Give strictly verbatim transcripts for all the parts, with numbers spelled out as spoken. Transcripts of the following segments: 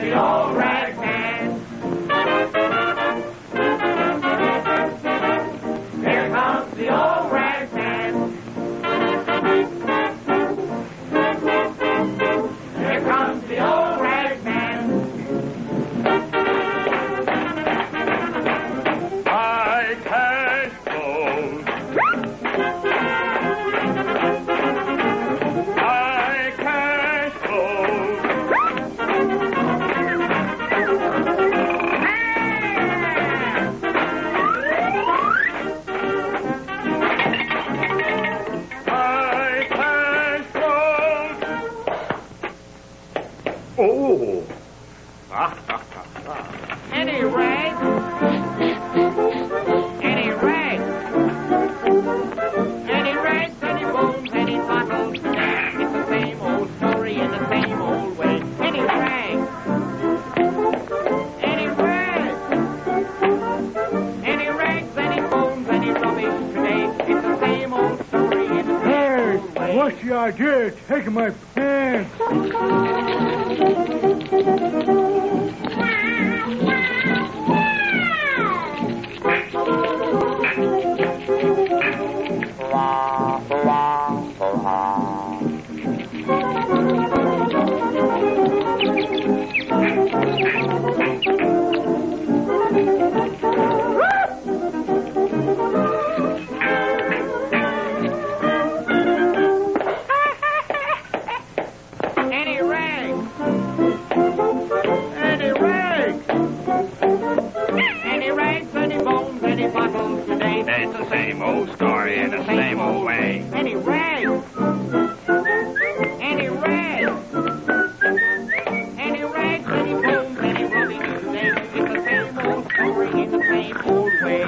the old ragman. Here comes the old ragman. Here comes the old ragman. My cash flows. My cash flows. My cash flows. Oh. Any rag? Any rag? Any rags, any bones, any bottles? It's the same old story in the same old way. Any rag? Any rag? Any rags, any bones, any rubbish today? It's the same old story in the same old way. What's the idea of taking my pants? Any rags? Any rags? Any rags, any bones, any bottles today? It's the same old story in the same old way. Any rags? Any rags? Any rags, any bones, any rubbish today? It's the same old story in the same old way.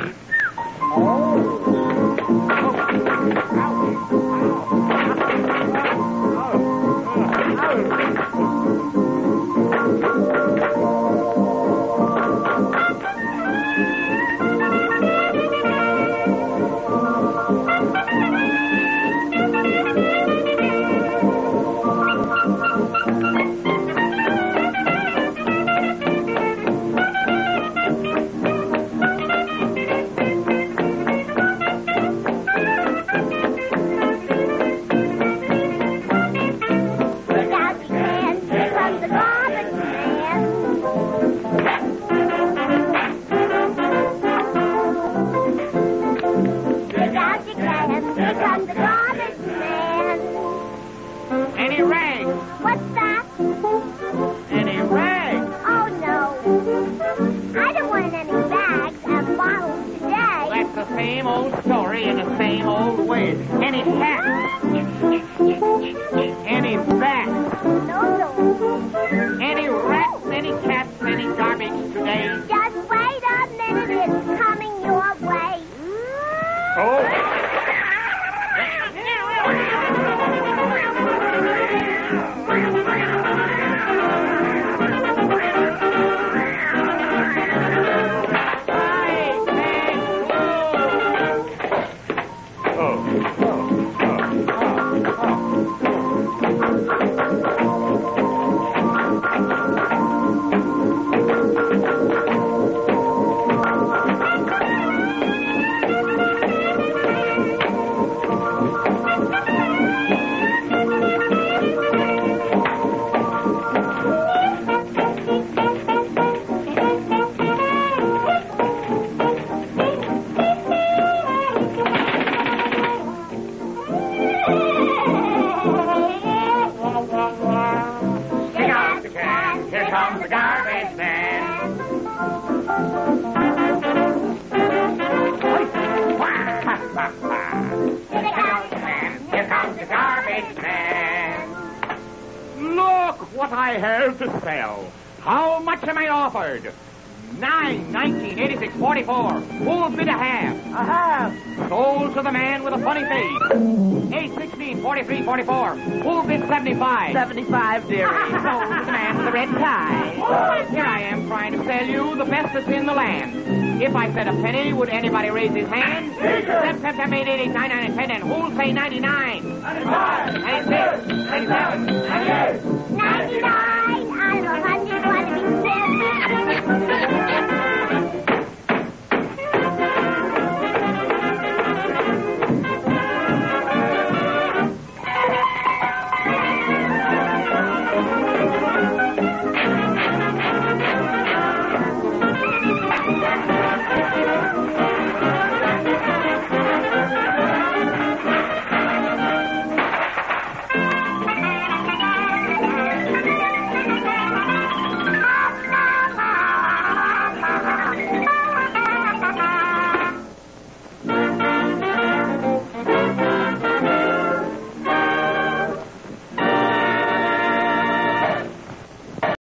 Any rags? What's that? Any rags? Oh, no. I don't want any bags and bottles today. That's the same old story in the same old way. Any hats? Any bats? No, no. Any rats? Any cats? Any garbage today? Just wait a minute. It's coming your way. Oh. What I have to sell. How much am I offered? Nine, nineteen, eighty-six, forty-four. Who'll bid a half? A half. Sold to the man with a funny face. Eight, sixteen, forty-three, forty-four. Who'll bid seventy-five? Seventy-five, dearie. Sold to the man with the red tie. Here I am trying to sell you the best that's in the land. If I said a penny, would anybody raise his hand? Seven, seven, seven, eight, eight, eight, nine, nine, and ten, and who'll say ninety-nine? Ninety-five. Ninety-six, ninety-seven, ninety-eight. Ninety-nine. I'm a hundred, one of Bye.